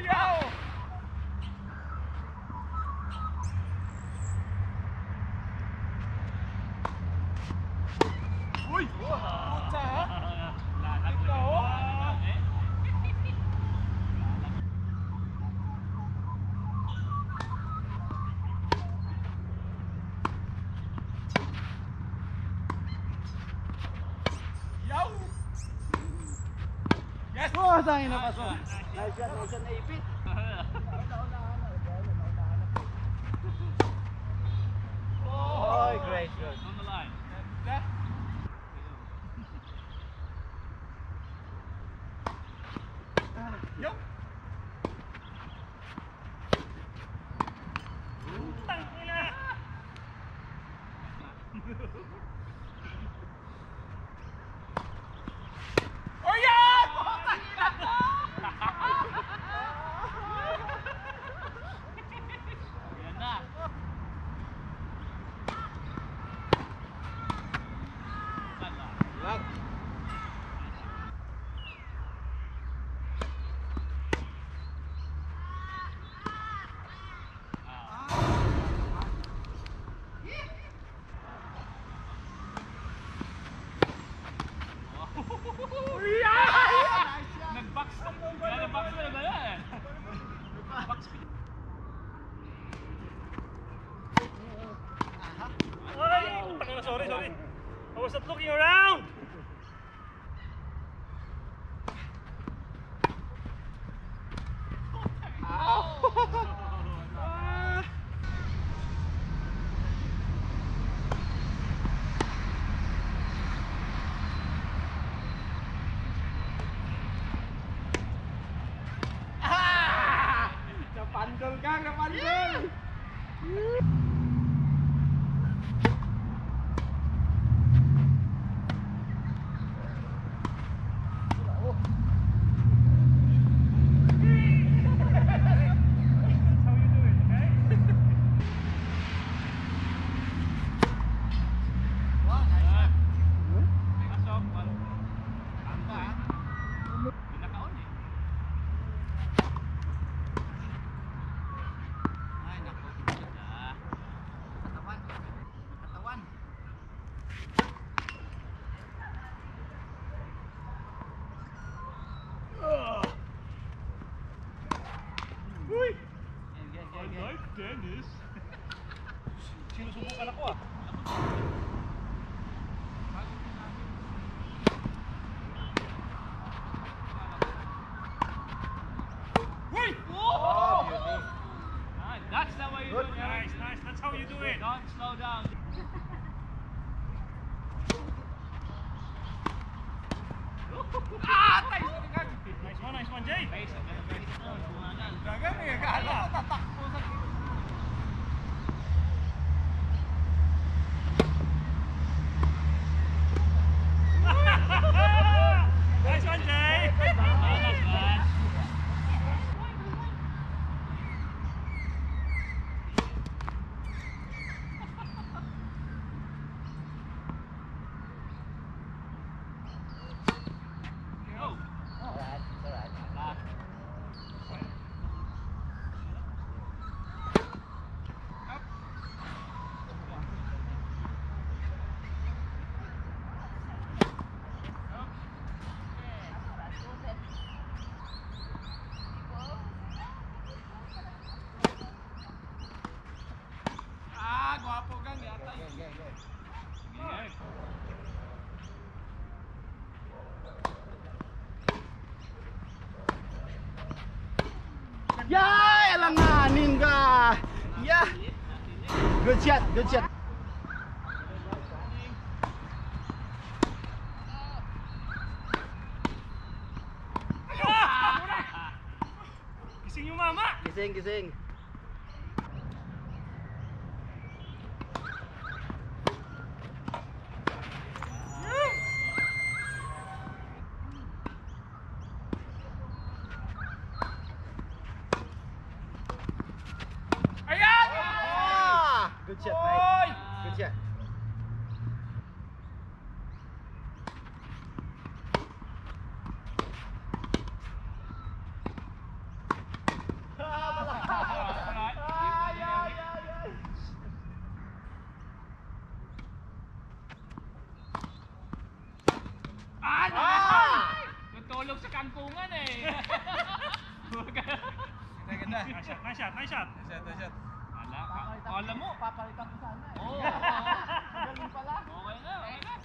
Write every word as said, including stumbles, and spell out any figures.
Oh, sayang na paso. Nice shot, nice shot, naipit. Oh, great, good. On the line. Yo. Oh yeah! Yan na. Lag. Nag-box na. Nag-box na ba yan? Box speed. Ay! Sorry, sorry. I was not looking around! Napandol ka, napandol! Dennis. Sinusubukan ako ah. Uy! Oh, beauty. Nice. That's the way you Good. do it. Nice, nice. That's how you do it. Don't slow down. Ah! Tayo sa likod! Nice one, nice one, Jay. Face, ang ganda face. Oh, bumangan. Gagan eh, akala ko tatakbo sa gilid. Nice one, Jay. Oh, that's bad. Oh. Alright, alright. Last. Ah, gwapo gang yata. Okay, okay, Sige. Yay! Alanganin ka! Yeah! Good shot, good shot. Gising yung mama. Gising, gising. Ayan! Ah! Good shot, mate. Good shot. na. Nice shot, nice shot, nice shot. Shot, shot. Ala, ka- alam mo. Papalitan ko sana eh. Oo. Galing pala. Okay na, okay na.